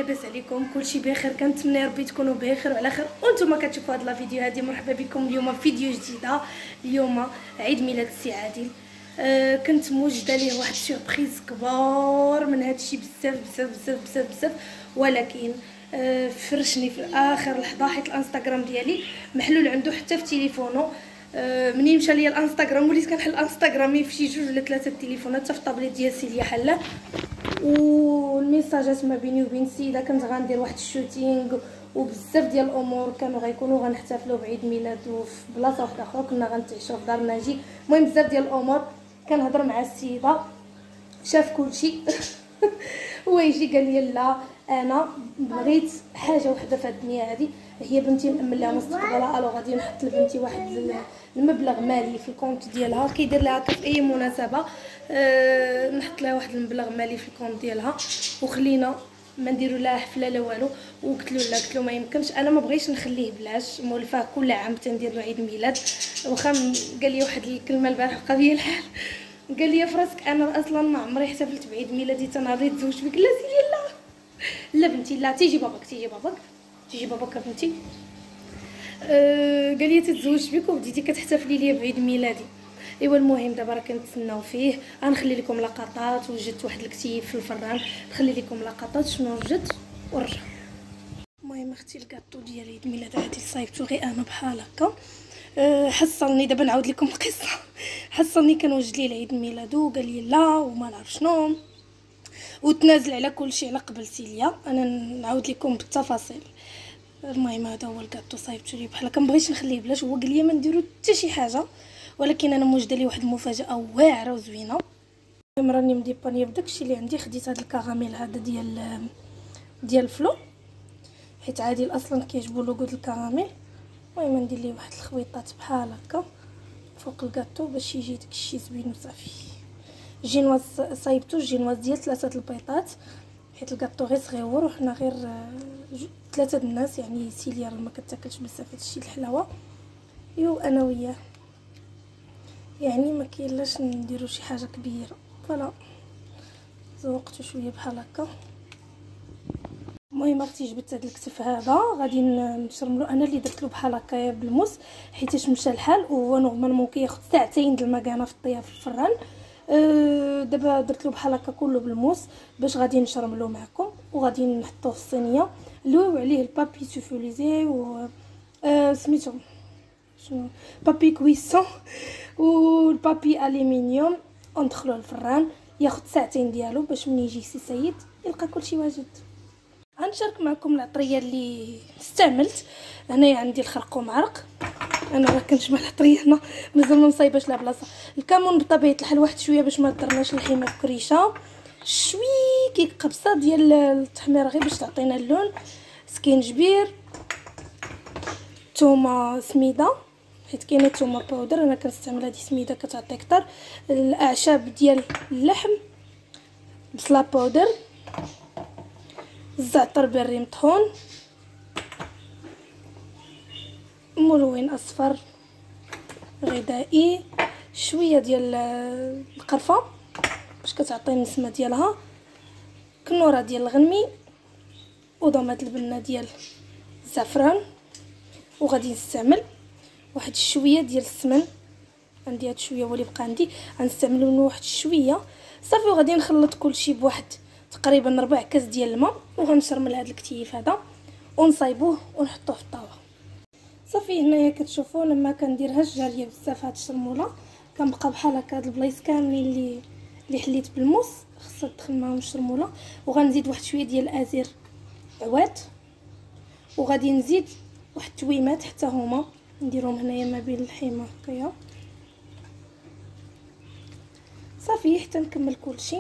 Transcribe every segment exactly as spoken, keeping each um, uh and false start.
لاباس عليكم؟ كلشي بخير؟ كنتمنى ربي تكونوا بخير وعلى خير وانتم كتشوفوا هذا الفيديو هذه. مرحبا بكم اليوم في فيديو جديده. اليوم عيد ميلاد السي عادل. آه كنت موجده ليه واحد سوربريز كبار من هذا الشيء، بزاف بزاف بزاف بزاف بزاف، ولكن آه فرشني في اخر لحظه حيت الانستغرام ديالي محلول عنده حتى في تليفونه. آه منين مشى ليا الانستغرام وليت كنحل انستغرامي في شي جوج ولا ثلاثه التليفونات حتى في الطابليت ديال سيليا حله، والميساجات ما بيني وبين السيده كنت غندير واحد الشوتينغ وبزاف ديال الامور كانوا غيكونوا غنحتفلوا بعيد ميلاده في بلاصه واحده اخرى، كنا غنتعشاو في دار ناجي. المهم بزاف ديال الامور كنهضر مع السيده، شاف كلشي هو يجي قال لي لا انا بغيت حاجه وحده في الدنيا هذه، هي بنتي نامن لها مستقبلها، الو غادي نحط لبنتي واحد المبلغ مالي في الكونت ديالها كيدير لها في اي مناسبه. أه نحط لها واحد المبلغ مالي في الكونت ديالها وخلينا ما نديروا لها حفله لا والو. وقلت له لا، قلت له ما يمكنش، انا ما بغيتش نخليه بلاش، مولفاه كل عام تندير له عيد ميلاد. واخا قال لي واحد الكلمه البارح بقى بيا الحال، قال لي فراسك انا اصلا ما عمري احتفلت بعيد ميلادي تنهار تزوجت بك. لا سيدي لا لا بنتي لا، تيجي باباك تيجي باباك تيجي باباك بنتي. أه قال لي تتزوجت بك وبديتي كتحتفلي ليا بعيد ميلادي. ايوا المهم دابا راه كنتسناو فيه، غنخلي لكم لقطات. وجدت واحد الكتيب في الفران نخلي لكم لقطات شنو وجدت ورجع. المهم اختي الكاطو ديال عيد ميلاد عادل صايبتو غير انا بحال هكا. أه حصلني دابا نعاود لكم القصه. حصلني كنوجد ليه العيد ميلادو وقال لي لا وما نعرف شنو، وتنازل على كل شيء على قبل سيليا. انا نعاود لكم بالتفاصيل. المهم هذا هو الكاطو صايبتو لي بحال هكا، مبغيتش نخليه بلاش. هو قال لي ما نديرو حتى شي حاجه، ولكن انا موجده لي واحد المفاجاه واعره وزوينه. المهم راني مديبانيه بداكشي اللي عندي. خديت هذا الكراميل هذا ديال ديال الفلو حيت عادل اصلا كيعجبو لوغو ديال الكراميل. المهم ندير ليه واحد الخويطات بحال هكا فوق الكاطو باش يجي داكشي زوين وصافي. جينواز صايبتو جينواز ديال ثلاثه البيضات حيت الكاطو غير صغيور وحنا غير ثلاثه الناس، يعني سيليا راه ما كتاكلش بزاف هادشي الحلاوه. يو انا وياه يعني ما كاينلاش نديرو شي حاجه كبيره. فوالا زوقتو شويه بحال هكا. المهم اختي جبت هذا الكتف هذا غادي نشرملو، انا اللي درت له بحال هكايا بالموس حيتاش مشى الحال، وهو نورمالمون كياخذ ساعتين د المكانه في الطياب في الفران. أه دابا درت له بحال هكا كله بالموس باش غادي نشرملو معكم وغادي نحطوه في الصينيه. لويو عليه البابي سوفوليزي و أه سميتو شنو بابي كويسون والبابي الومنيوم، وندخلوه الفران ياخذ ساعتين ديالو باش ملي يجي سي سيد يلقى كلشي واجد. غنشارك معكم العطريه اللي استعملت. هنايا عندي الخرقوم عرق، انا راه كنجمع العطريه هنا مازال ما مصايباش لا بلاصه. الكمون بطبيعه الحال واحد شويه باش ما درناش الحمى في كريشه، شوي كي قبصه ديال التحمير غير باش تعطينا اللون. سكينجبير، ثومه سميده حيت كاينه ثومه باودر، انا كنستعمل هذه سميده كتعطي كتر. الاعشاب ديال اللحم، بصله باودر، الزعتر بري مطحون، ملون اصفر غذائي، شويه ديال القرفه باش كتعطي النسمه ديالها، كنوره ديال الغنمي، وضماد البنه ديال الزعفران. وغادي نستعمل واحد شويه ديال السمن، عندي هاد شويه هو اللي بقى عندي، غنستعملو منه واحد شويه صافي. وغادي نخلط كلشي بواحد تقريبا ربع كاس ديال الماء، وغنشرمل هذا الكتيف هذا ونصايبوه ونحطوه في الطاوه صافي. هنايا كتشوفوا لما كنديرهاش جاريه بزاف هاد الشرموله كنبقى بحال هكا. هاد البلايص كاملين اللي اللي حليت بالموس خصها تدخل معاهم الشرموله. وغنزيد واحد شويه ديال الازير عواد، وغادي نزيد واحد التويمات حتى هما نديرهم هنايا ما بين الحيمه هكايا صافي حتى نكمل كلشي.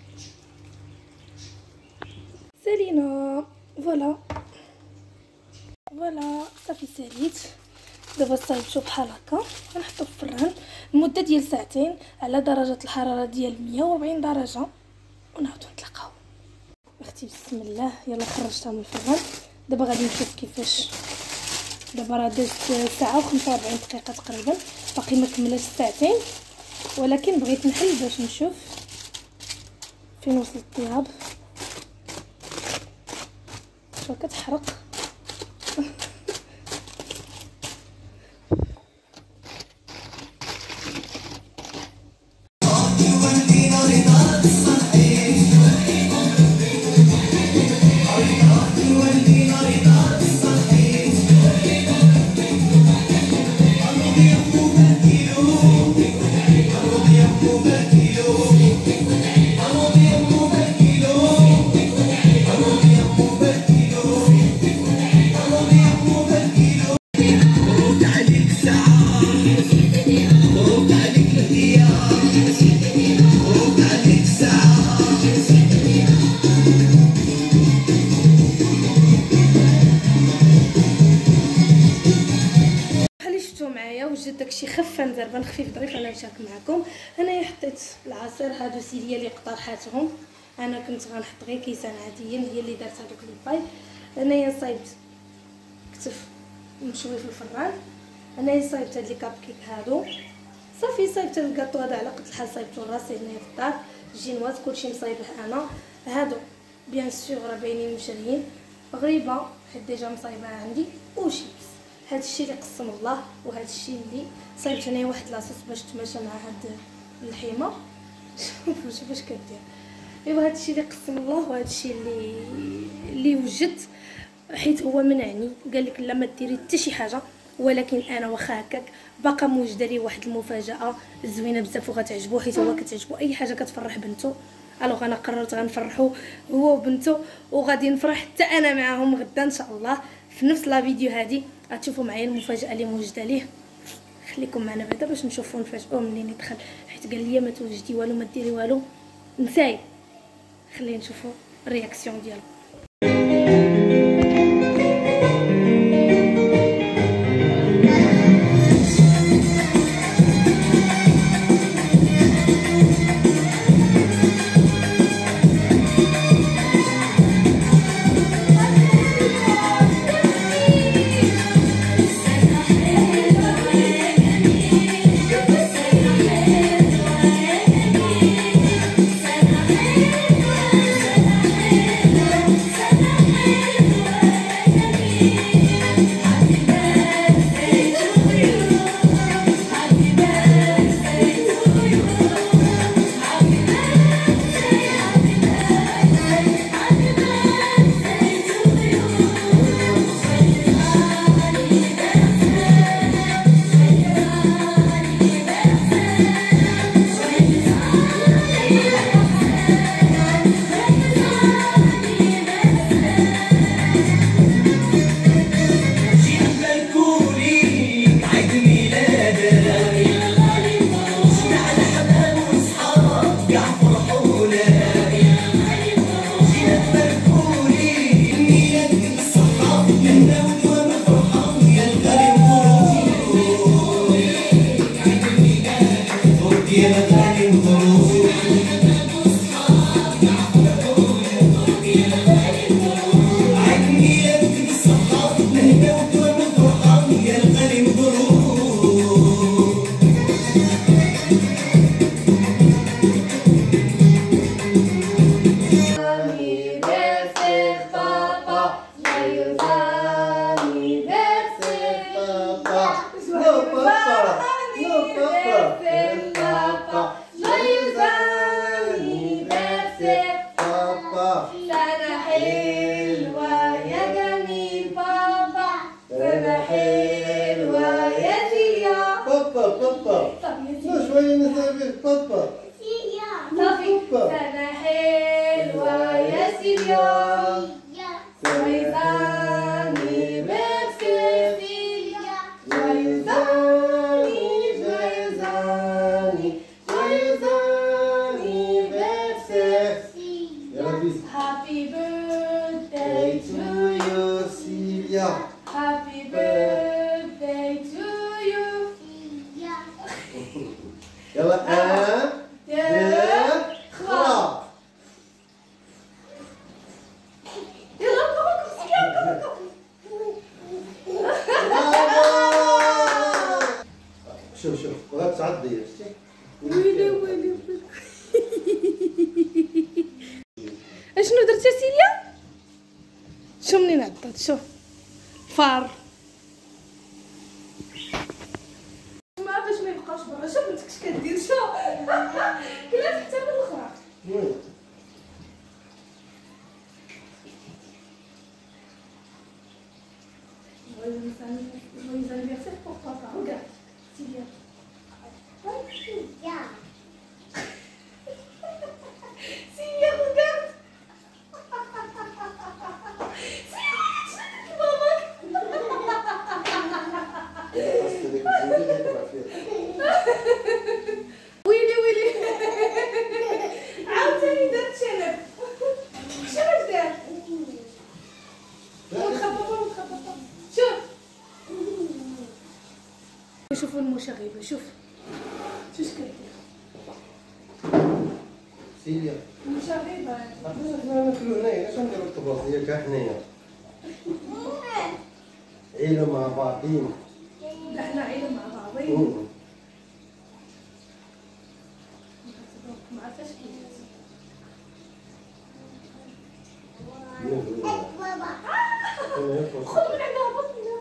سالينا فوالا فوالا صافي ساليت. دابا صايبتو بحال هكا غنحطو في الفران المده ديال ساعتين على درجه الحراره ديال مية وأربعين درجه ونعاودو نتلاقاو. اختي بسم الله يلا خرجتها من الفران. دابا غادي نشوف كيفاش. دابا راه دازت ساعه وخمسة وأربعين دقيقه تقريبا، باقي ما كملاتش ساعتين، ولكن بغيت نحل باش نشوف فين وصل الطياب. شوفها كتحرق. وجدت داكشي خفان زربان خفيف ظريف انا نشارك معكم. انايا حطيت العصير هادو سيليا اللي اقترحاتهم، انا كنت غنحط غير كيسان عاديين هي اللي دارت هذوك لي باي. انايا صايبت كتف مشوي في الفران، انايا صايبت هاد لي كاب كيك هادو صافي، صايبت الكاطو هذا على قد الحال صايبته راسي هنايا في الدار، جينواز كلشي مصايبه انا. هادو بيان سور راه باينين مشريين، غريبه حيت ديجا مصايبه عندي، وشيبس. هذا الشيء اللي قسم الله، وهذا الشيء اللي صايبت انايا واحد لاصوص باش تماشى مع هاد اللحيمه. شوفوا شوفوا اش كدير. ايوا هذا الشيء اللي قسم الله، وهذا الشيء اللي اللي وجدت حيت هو منعني قال لك لا ما ديري حتى شي حاجه، ولكن انا واخا هكاك باقا موجده لي واحد المفاجاه زوينه بزاف وغتعجبو، حيت هو كتعجبو اي حاجه كتفرح بنته. الوغ انا قررت غنفرحو هو وبنته، وغادي نفرح حتى انا معاهم غدا ان شاء الله في نفس لا فيديو هذه. غتشوفوا معايا المفاجاه اللي موجده ليه. خليكم معنا بعدا باش نشوفوا نفاجئوه منين يدخل، حيت قال لي ما توجدي والو ما ديري والو نساي. خلينا نشوفوا الرياكسيون ديالو. سنة حلوة يا سيليا، joyeux anniversaire Célia, joyeux anniversaire, joyeux anniversaire Célia. Happy birthday to you Célia, happy birthday to you Célia. يلا un, deux, trois. شوف شوف وهاك تعدي شتي ويلي ويلي اشنو درتي سيليا؟ شو منين عضت شو فار ما باش ما يبقاوش برا. شوف بنتك اش كدير شو كلات حتى من الاخرى. Joyeux anniversaire pour papa. Regarde, Sylvia. Sylvia. Sylvia, regarde. ويلي ويلي عاوتاني دار الشنب. شنو دار؟ متخبطه متخبطه. شوف شوفوا المشاغبه. شوف شو اش كدير سيليا المشاغبه. حنا ناكلو هنايا. اش نديرو الطباخ ديالك حنايا عيلة مع بعضين. لا حنا عيله مع بعضين. ما عرفتش كيفاش. خذ من عندها بطني.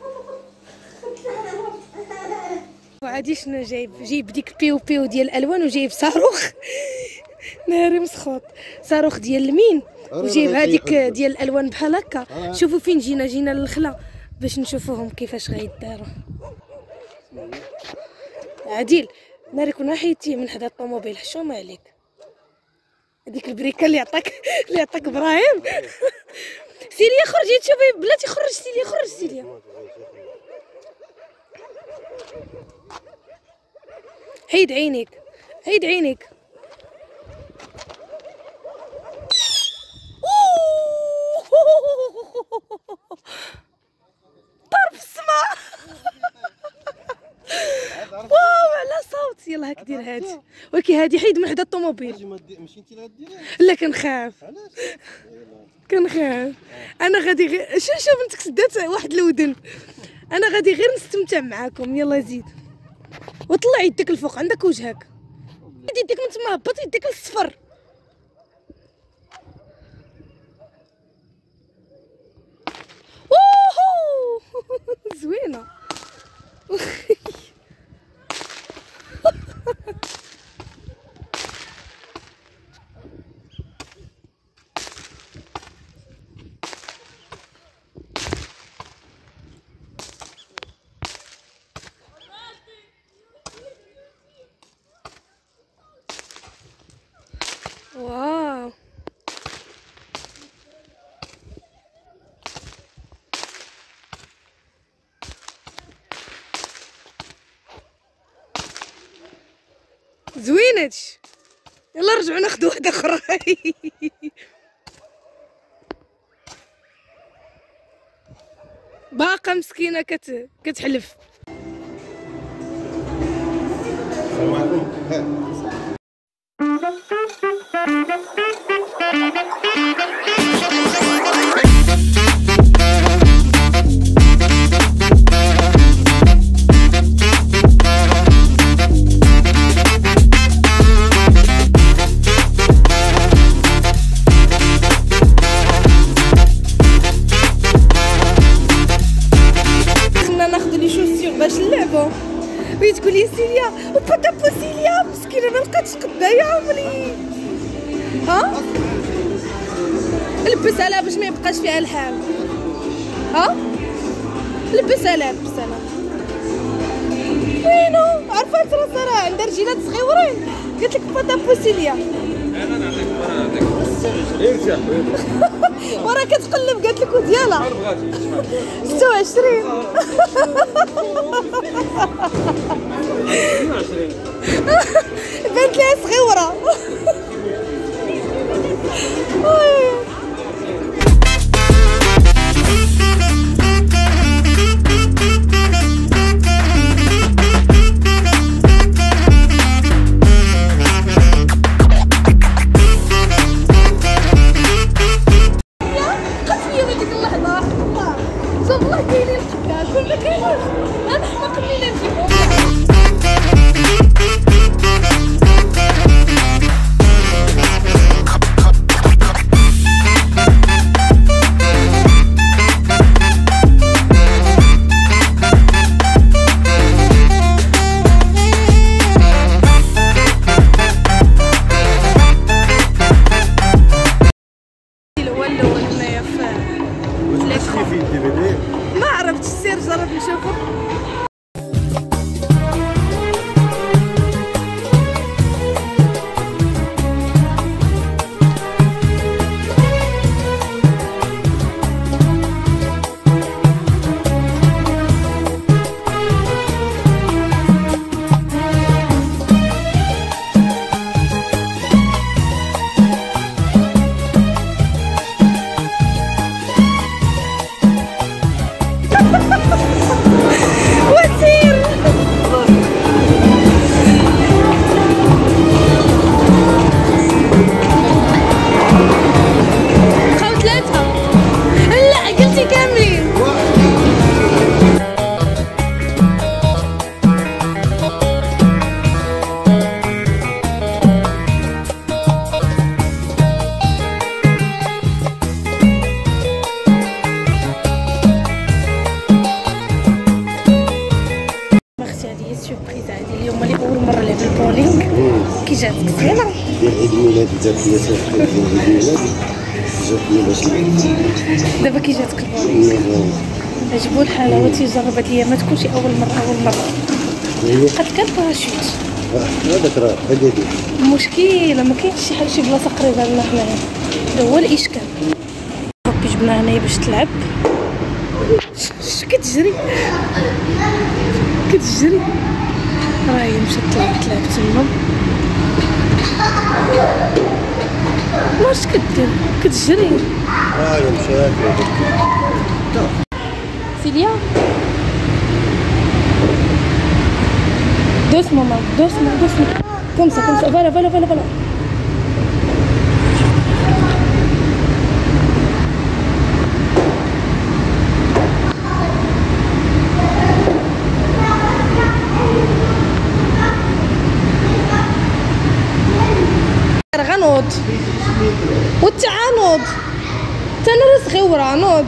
وعادي شنو جايب؟ جايب ديك بيو بيو ديال الالوان وجايب صاروخ ناري مسخوط. صاروخ ديال المين وجايب هذيك ديال الالوان بحال هكا. شوفوا فين جينا جينا للخلا باش نشوفوهم كيفاش غيداروا. عادل ناري كنا حيتيه من حدا الطوموبيل. حشومه عليك هذيك البريكه اللي عطاك اللي عطاك ابراهيم. سيليا خرجي تشوفي بلاتي. خرج سيليا خرج سيليا. عيد عينيك عيد عينيك. ضرب السما. واو على صوت. يلا هاك دير هادي. ولكن هادي حيد من حدا الطوموبيل. ماشي انت اللي غديريها؟ لا كنخاف كنخاف. انا غادي غير شوف شوف بنتك سدات واحد الودن. انا غادي غير نستمتع معاكم. يلا زيد وطلع يديك الفوق. عندك وجهك يديك من تما. هبط يديك للصفر. اوه زوينه. واو زوينة. يلا رجعوا ناخذ واحدة أخرى. باقة مسكينة كت كتحلف. السلام عليكم. باش نلعبو. وهي تقول لي سيليا وبدا بو سيليا مسكينه ما لقاتش قدا يا عمري. ها لبسها لها باش ما يبقاش فيها الحال. ها لبسها لها لبسها لها. وينو عرفات راسها راه عندها رجيلات صغيورين. قالت لك بدا بو سيليا. انا نعطيك انا نعطيك ارتاح وراه كتقلب. قالت لك وديالها ستة وعشرين. بانت لها صغيره. والله كاينين القدام كل ما كاينوش. انا حماق منين نجيبهم. فين دي في دي؟ ما عرفتش، سير جرب نشوفو. سيربريز عندي اليوم اللي اول مره نلعب البولينغ. كي جاتك زوينه؟ ديال عيد الميلاد جاتني صافي ديال عيد الميلاد جاتني باش دابا كي جاتك البولينغ عجبو الحال هو تيجرب هاد الايامات كلشي اول مره اول مره قد كان باراشوت هذاك راه هادي المشكله ما كاينش شي حاجه شي بلاصه قريبه لنا حنايا، هذا هو الاشكال. كي جبناها هنايا باش تلعب كتجري كتجري راهي مشات تلعب تلعب تما واش كدير كتجري راهي مشات سيليا دوس ماما دوس ماما دوس كم سا كم سا فوالا فوالا فوالا فوالا غنوض والتعانوض تنرس غيورا نوض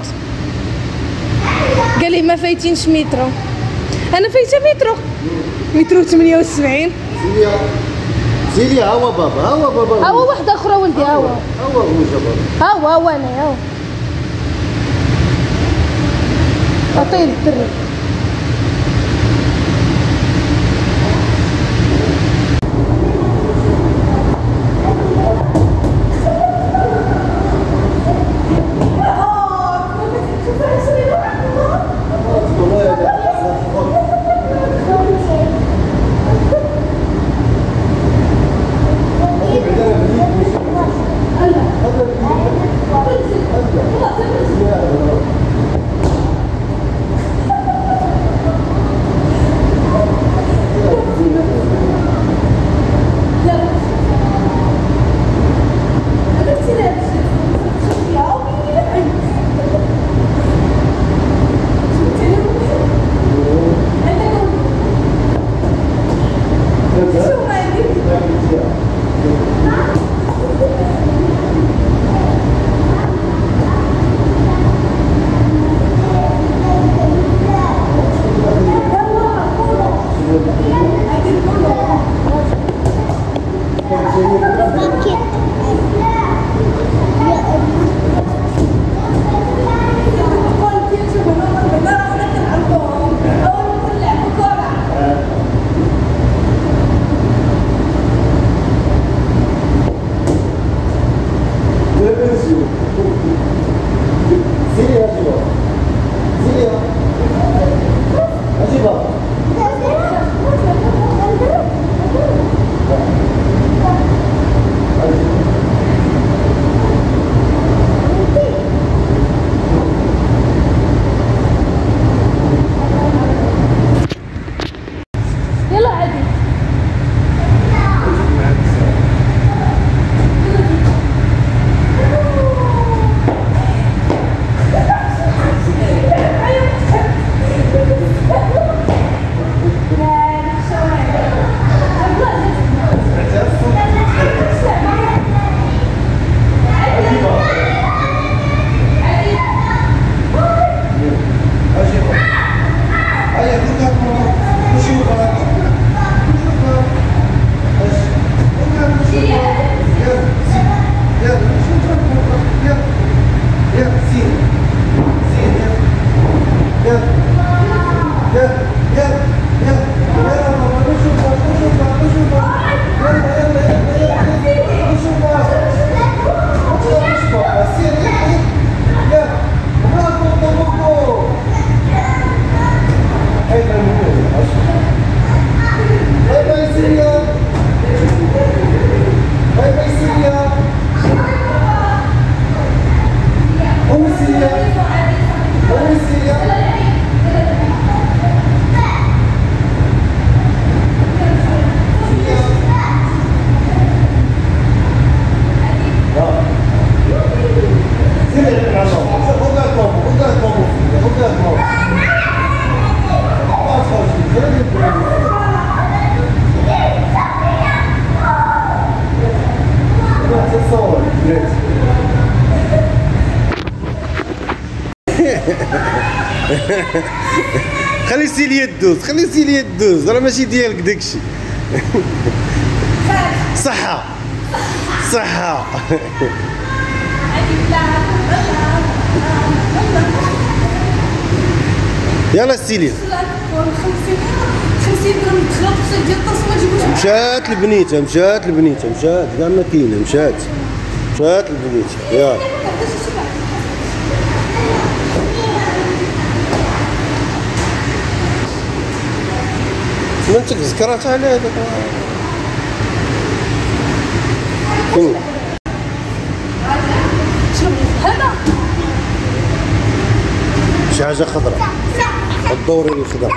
قال لي ما فايتينش مترو، انا فايته مترو مترو ثمانية وسبعين. سيليا سيليا ها هو بابا ها هو بابا ها هو واحده اخرى ولدي ها هو ها هو هو بابا ها هو هو انا ها هو عطيه الدري Yeah. خلي سيليا تدوز، خلي سيليا تدوز، راه ماشي ديالك داكشي. صحة صحة. يلا سيليا. مشات البنيته، مشات البنيته، مشات كاع ما كاينه، مشات مشات البنيته. يلا ما انت ذكرات على هذاك كمل. هذا شي حاجه خضراء، الدوري الخضر،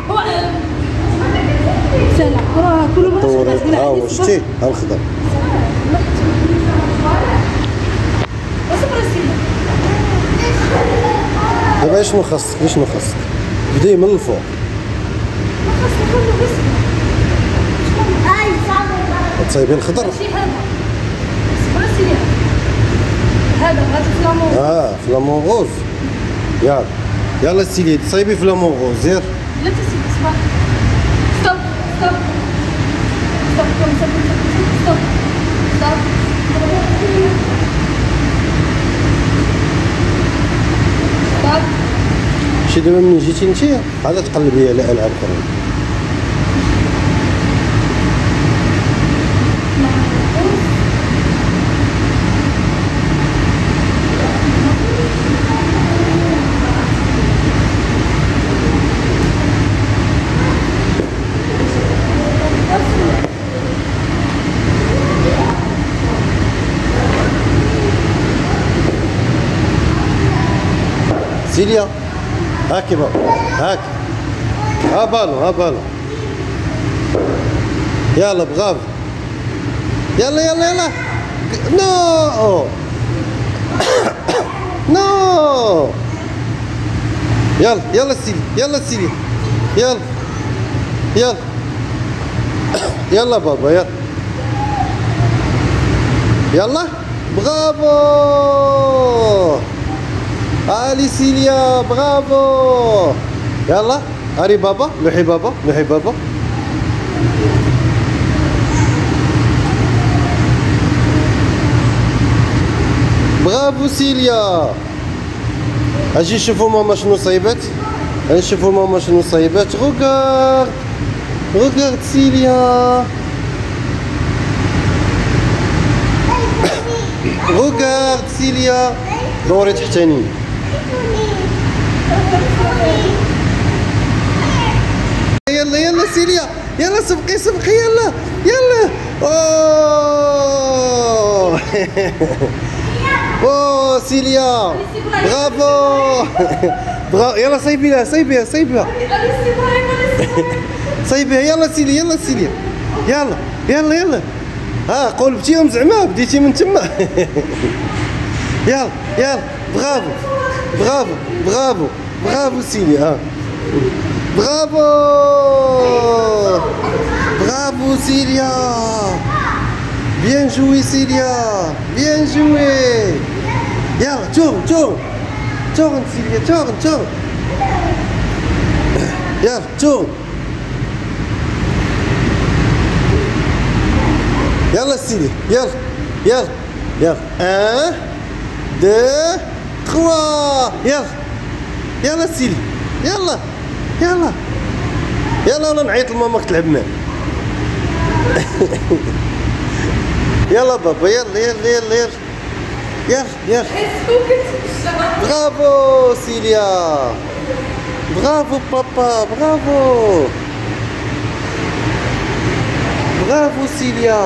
سهله راه كل مره الدوري. ها هو شتي ها الخضر. دابا شنو خاصك؟ شنو خاصك؟ بدي من الفوق. تصايبين الخضر؟ هذا هذا فلامون. اه فلامون غوز. يلا يلا سيدي تصايبي فلامون غوز. يلا لا تسيب صباح. ستوب ستوب ستوب ستوب ستوب ستوب ستوب. شي دابا منين جيتي نتيا عاد تقلبي على العاب اخرين. سيليا هاكي بابا هاك، ها بالو ها بالو. يلا بغاف، يلا يلا يلا. نو نو. يلا يلا سيلي، يلا سيلي، يلا يلا يلا بابا يلا يلا. برافو علي سيليا، برافو. يلا هاري بابا، لوحي بابا، لوحي بابا. برافو سيليا. اجي نشوفوا ماما شنو صايبات، نشوفوا ماما شنو صايبات. روغارد روغارد سيليا، روغارد سيليا. دوري تحتاني. يلا يلا سيليا، يلا سبقي سبقي، يلا يلا. اوه اوه سيليا برافو. برافو. يلا صيبيها صيبيها صيبيها صيبيها. يلا سيليا يلا سيليا، يلا يلا يلا. ها قلبتيهم زعما بديتي من تما. يلا يلا برافو برافو برافو برافو سيليا. ها برافو برافو سيليا. بيان جوي سيليا، بيان جوي. يلا تورن تورن تورن سيليا، تورن تورن. يلا تورن. يلا سيليا يلا يلا يلا. ان دو تخوا. يلا يلا سيلي، يلا يلا يلا. ولا نعيط لماماك تلعب معاه. يلا بابا يلا يلا يلا يلا يلا يلا. برافو سيليا، برافو بابا، برافو برافو سيليا،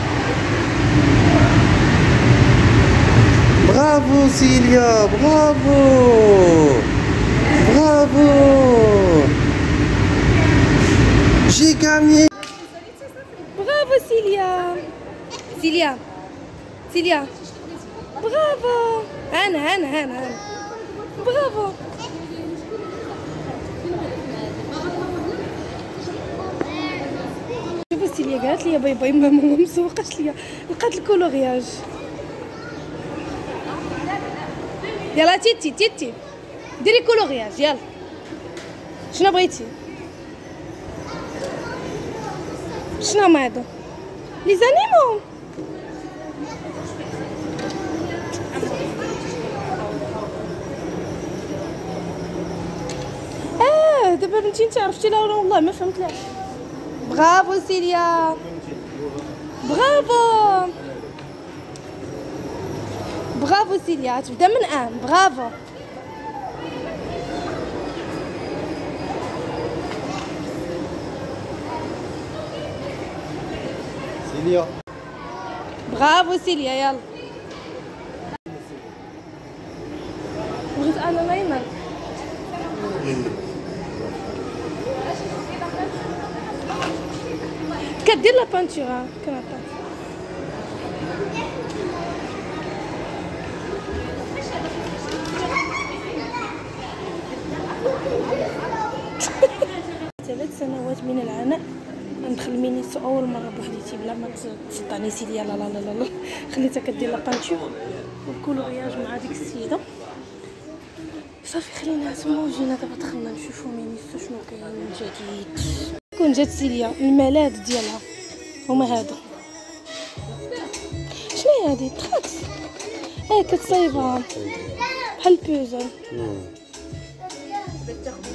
برافو سيليا، برافو برافو. جي غاني. برافو سيليا سيليا سيليا. برافو. هانا هانا هانا هانا. برافو. شوفوا سيليا قالت لي باي باي ماما ما مسوقاش ليا، لقات الكولورياج. يلا تيتي تيتي ديري كولورياج يلا. شنو بغيتي؟ شنو هما هادو؟ لي زانيمو. اه دابا بنتي انت عرفتي لا والله ما فهمت لها. برافو سيليا برافو برافو سيليا. تبدا من ان. برافو سيليا برافو سيليا يلا. بغيت انا نايمه. كدير لا بانتور كنعطيك. ثلاث سنوات من العناء ندخل مينيسو اول مره بوحديتي بلا ما تصدعني سيليا. لا لا لا لا خليتها كدير لا بانتور والكولورياج مع ديك السيده. صافي خلينا تما وجينا دابا دخلنا نشوفو مينيسو شنو كاين من جديد. كون جات سيليا الملاذ ديالها هما هادو. شنو هادي تراكس؟ اه كتصايبها بحال بوزل.